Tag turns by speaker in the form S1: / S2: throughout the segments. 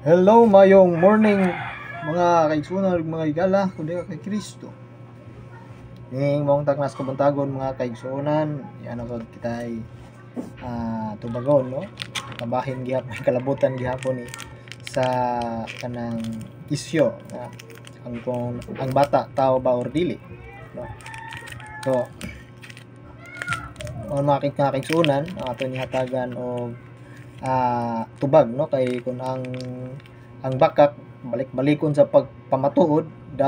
S1: Hello, mayong morning mga kaigsunan ug mga higala kundi kay Kristo. Ning mong tagnas kabuntagon mga kaigsunan, ano kag kitay tubagon no. Kabahin gihapon kalabutan gihapon ni sa kanang isyo na ang kung ang bata tao ba or dili no. So mga kaigsunan ang ato ni hatagan og tubag no kay kun ang bakak balik-balikon sa pagpamatuod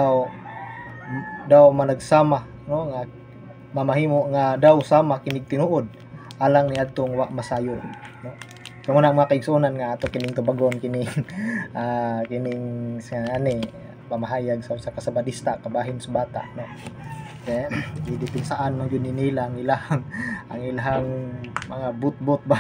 S1: daw managsama no nga mamahimo nga daw sama kinig tinuod alang ni adtong wa masayon no. So muna mga kaigsunan nga ato kining tubagon kining kining sa ani pamahayag sa kasabadista kabahin sa bata no. Okay, didipinsaan man yun nila ang ilang mga butbot ba.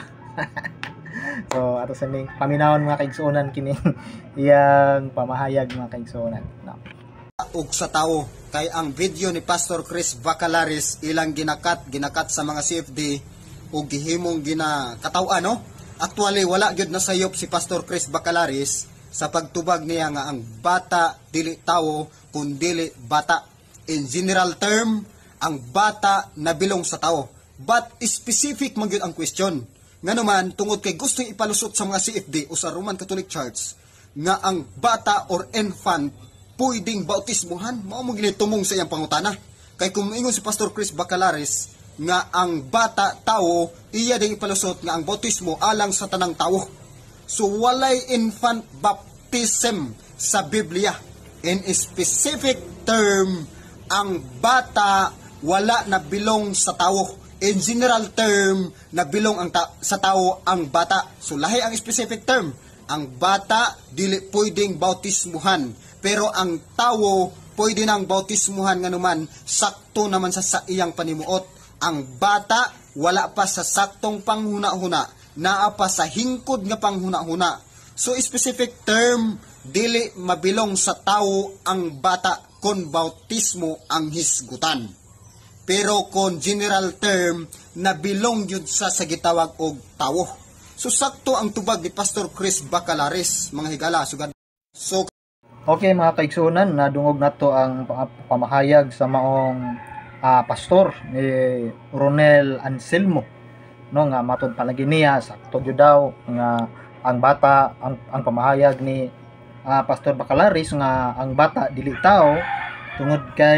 S1: So ato sa ning paminawon mga kaigsunan kining iyang pamahayag mga kaigsunan no.
S2: Ug sa tao kay ang video ni Pastor Chris Bacalaris ilang ginakat sa mga CFD ug gihimong ginakataw-an no. Actually wala gyud nasayop si Pastor Chris Bacalaris sa pagtubag niya nga ang bata dili tawo kun dili bata. In general term, ang bata nabilong sa tao. But specific man gyud ang question. Nga naman, tungod kay gusto ipalusot sa mga CFD o sa Roman Catholic Church nga ang bata or infant pwedeng bautismuhan, mao mo ginitumong sa iyang pangutana. Kay kung ingon si Pastor Chris Bacalaris nga ang bata tao, iya ding ipalusot nga ang bautismo alang sa tanang tao. So walay infant baptism sa Biblia. In a specific term, ang bata wala na bilong sa tao. In general term, nabilong sa tao ang bata. So lahi ang specific term. Ang bata dili pwedeng bautismuhan, pero ang tao pwede nang bautismuhan nga naman sakto naman sa iyang panimuot. Ang bata wala pa sa saktong panghuna-huna, naa pa sa hingkod nga panghuna-huna. So specific term, dili mabilong sa tao ang bata kon bautismo ang hisgutan. Pero kon general term, nabilong yun sa gitawag og tawo. So sakto ang tubag ni Pastor Chris Bacalaris mga higala sugad. So
S1: okay mga kaigsunan, nadungog nato ang pamahayag sa maong pastor ni Ronel Anselmo no nga matud palagi niya sakto gyud daw nga ang bata ang pamahayag ni Pastor Bacalaris nga ang bata dili tao tungod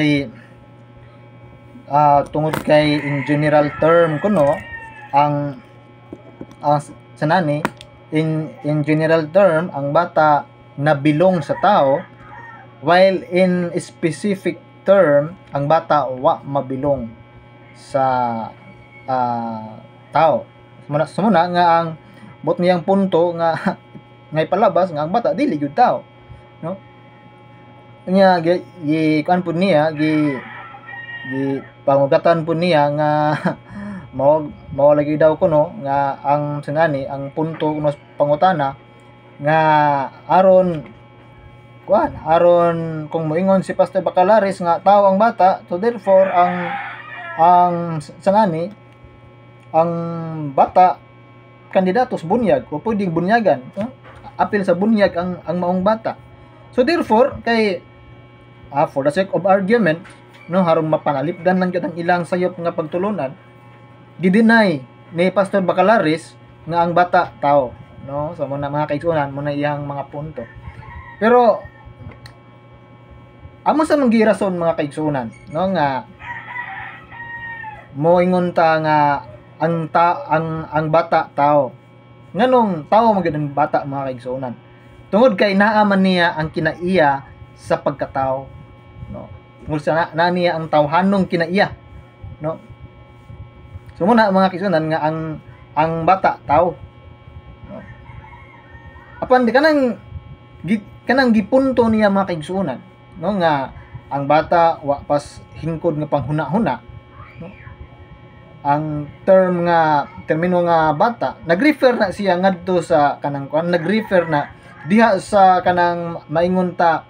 S1: kay in general term kuno ang sanani in general term ang bata nabilong sa tao while in specific term ang bata wa mabilong sa tao. Sumuna nga ang bot niyang punto nga ngay palabas nga ang bata dili gyud tao no. Nya kuan pud niya gi pangugatan pud niya nga mao lagi daw kuno nga ang sinani ang punto kuno pangutana nga aron kung moingon si Pastor Bacalaris nga tao ang bata, so therefore ang sinani ang bata kandidatos bunyag o pwedeng bunyagan no? Apil sa bunyag ang maong bata. So therefore kay for the sake of argument no harong mapanalipdan lang gyud ang ilang sayop nga pagtulunan, gideny ni Pastor Bacalaris nga ang bata tao no. So muna mga kaigsunan muna iyang mga punto. Pero amo sa mga girason mga kaigsunan no nga moingon ta nga ang bata tao. Nganong tao man gyud ang bata mga kaigsunan? Tungod kay naa man niya ang kinaiya sa pagkatao no. Tungod sa naa niya ang tawhanong kinaiya no. So muna mga kaigsunan nga ang bata tao no. Apan di kanang gipunto niya mga kaigsunan no nga ang bata wa pas hingkod nga panghuna-huna no. Ang termino nga bata nagrefer na siya ngadto sa kanang nagrefer na diha sa kanang maingon ta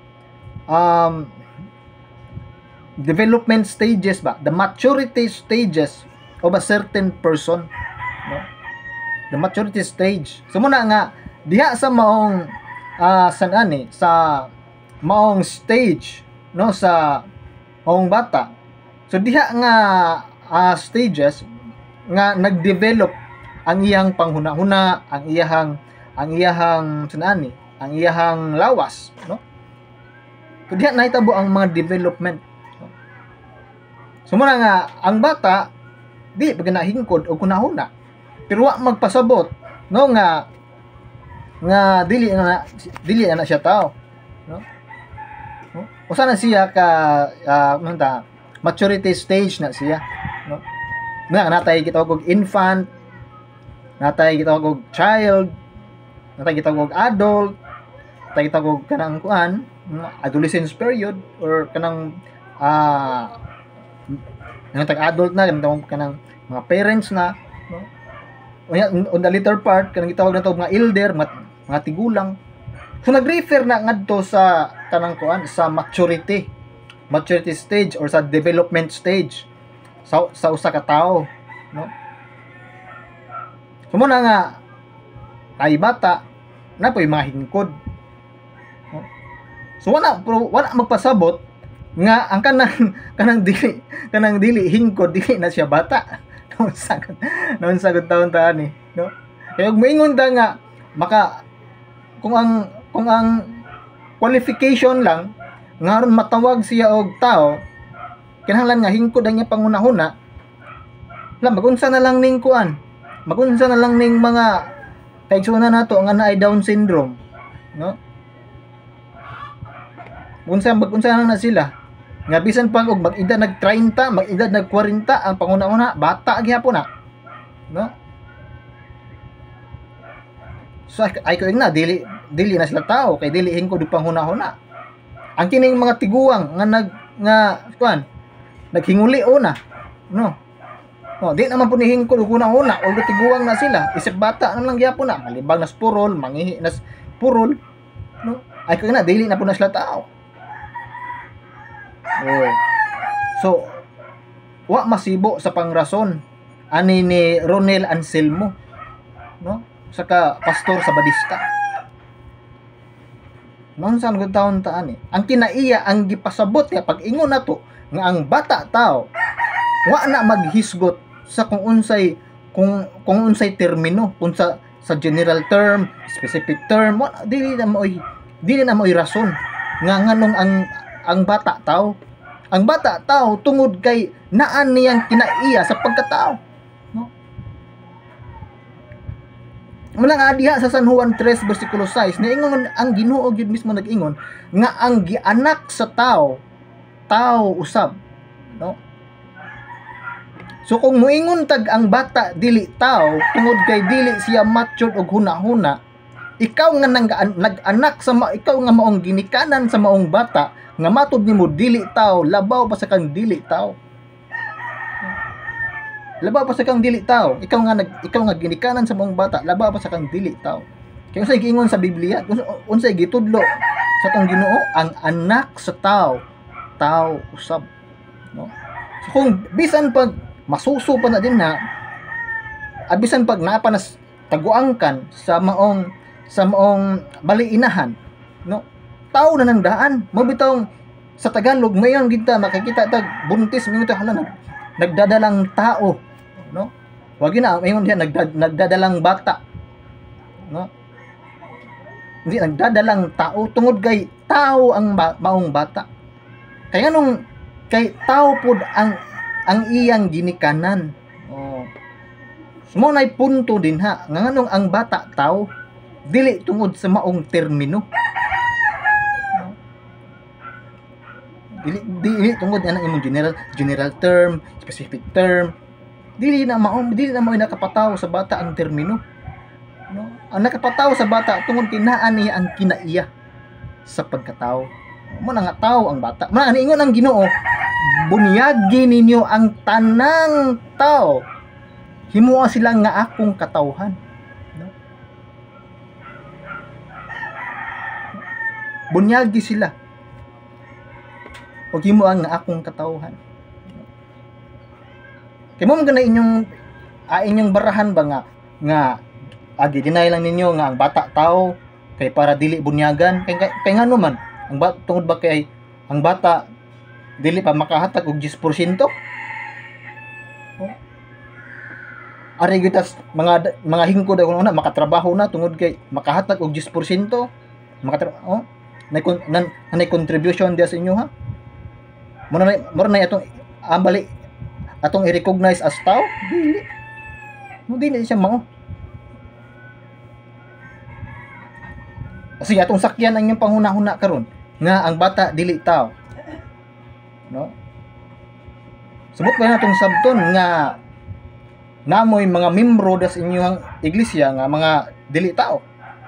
S1: development stages ba, the maturity stages of a certain person no. The maturity stage. So muna nga diha sa maong sa maong stage, no, sa maong bata. So diha nga stages nga nagdevelop ang iyang panghuna-huna, ang iyahang sanani, ang iyahang lawas, no? So diha nahitabo ang mga development, no? So muna nga ang bata di pag nahingkod o kunahuna, pero wa magpasabot, no, nga dili na siya tao, no? Usa na siya ka maturity stage na siya, no? Natay kita og infant, natay kita og child, natay kita og adult, natay kita og kanang adolescence period, or kanang adult na, kanang mga parents na, no? On the later part kanang gitawag na to mga elder, mga tigulang. So nag-refer na ngadto sa kanang sa maturity stage or sa development stage sa usa ka tawo, no? So muna nga ay bata na po'y mga hingkod, no? So wala magpasabot nga ang kanang dili hingkod dili na siya bata. Noon sagod taon ni, no? Kaya ug moingon ta nga kung ang qualification lang nga aron matawag siya og tao, kinahanglan nga hingkod ang iya pangunahuna, magunsa na lang ning magunsa na lang ning mga kaigsunan nato nga naay Down syndrome, no? Magunsa na sila nga bisan pag og mag-edad nag 30, mag-edad nag 40 ang pangunahuna bata gyapon na, no? So ay ko na dili na sila tao kay dili hingkod og panghuna-huna. Ang kining mga tiguang nga naghinguli una, no? Di naman po ni hingkod og una-una, although tiguang na sila, isip bata na lang gyapon na, malibang na purol, mangihi na purol, no? Ay ko na dili na po na sila tao. So wa masibo sa pangrason ani ni Ronel Anselmo, no? Saka pastor sa Badista. Noon sa gud taon ta ani, ang kinaiya ang gipasabot nga pag-ingon nato nga ang bata tao wa na maghisgot sa kung unsay termino, kung sa general term, specific term, dili na mo'y rason nga nganong ang bata tao. Ang bata tao tungod kay naan niyang kinaiya sa pagkatao, no? Mula nga diha sa San Juan 3 versikulo 6 niingon ang Ginoo gyud mismo nag-ingon nga ang gianak sa tao usab, no? So kung moingon tag ang bata dili tao tungod kay dili siya matured og hunahuna, ikaw nga nag-anak ikaw nga maong ginikanan sa maong bata nga matud nimo dili tao, labaw pa sa kang dili tao. Labaw pa sa kang dili tao. Ikaw nga ginikanan sa maong bata, labaw pa sa kang dili tao. Kaya unsay giingon sa Biblia, unsay gitudlo sa tong Ginoo, ang anak sa tao usab, no? So kung bisan pag masuso pa na din na, bisan pag napanas taguangkan sa maong baliinahan, no? Tao na nang daan mo bitong sa Tagalog mayon kita makikita tag buntis mingon ta nagdadalang tao, no? Wag na mayon diha nagdadalang bata, no? Hindi nagdadalang tao tungod kay tao ang maong bata. Kaya kay tao pud ang iyang ginikanan. Mo nay punto din ha nga nganong ang bata tao dili tungod sa maong termino. Dili tungod ana imong general term, specific term. Dili na mo nakapataw sa bata ang termino, no? Ang nakapataw sa bata tungod kinaan niya ang kinaiya sa pagkatao. Mo na nga tao ang bata. Mo ani ingon ang Ginoo, bunyagi ninyo ang tanang tao. Himuha sila nga akong katawhan, no? Bunyagi sila. O himuha nga akong katawhan. Kaya mo gana inyong barahan ba nga agi deny lang ninyo nga ang bata tao, kay para dili bunyagan kay ngano man tungod ba kay ang bata dili pa makahatag og 10%. Ari gitas mga hingkod ako na makatrabaho na tungod kay makahatag og 10%. Nay contribution dia sa inyo ha. Mura na atong ambali atong i-recognize as tao. Dili siya mao. Kasi atong sakyan ang inyong panghuna-huna karon nga ang bata dili tao. No? Subot ba natong sabton nga namoy mga membro das inyong iglesia nga mga dili tao.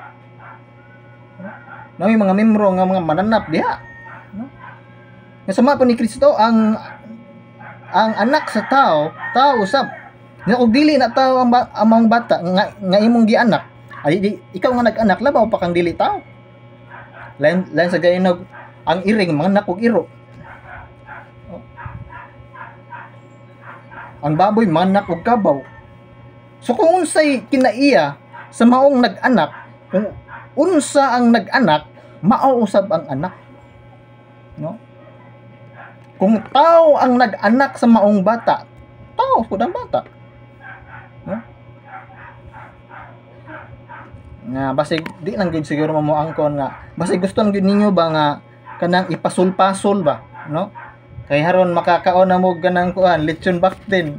S1: Namoy mga membro nga mga mananap diha. No? Nga sama pa ni Kristo ang anak sa tao usab. Nga og dili na tao ang mga bata nga imong gianak. Ay ikaw nga nag-anak labaw pa kang dili tao. Lain sa gayon ang iring mga anak og iro. Ang baboy manak og kabaw. So kung unsay kinaiya sa maong nag-anak, kung unsa ang nag-anak, mao usab ang anak. No? Kung tao ang nag-anak sa maong bata, tao pud ang bata. No? Nga basig di lang gid siguro mamuangkon nga basig gusto gid ninyo ba nga kanang ipasul-pasul ba, no? Kay haron makakaon na mo ganang kuan lechon baktin.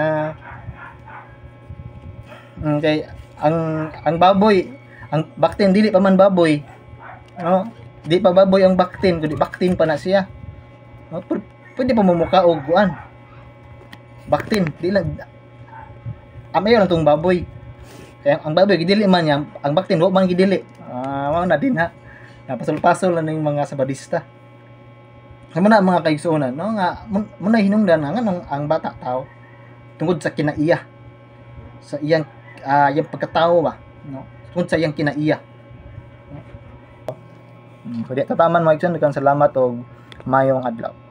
S1: Okay, ang baboy, ang baktin dili pa man baboy. No? Di pa baboy ang baktin, kundi baktin pa na siya. No? Pwede pa mumuka og kuan. Baktin, di lang amayo lang tong baboy. Kaya ang baboy gidili man niya, ang baktin wa man gidili. Mao na din ha. Napasul-pasul na ning mga sabadista. Sa muna mga kaigsuonan, no nga muna hinungdan nga ang bata tao tungod sa kinaiya. Sa iyang yung pagkatao ba, no? Tungod sa iyang kinaiya. Pwede tataman mga kaigsuonan, salamat og mayong adlaw.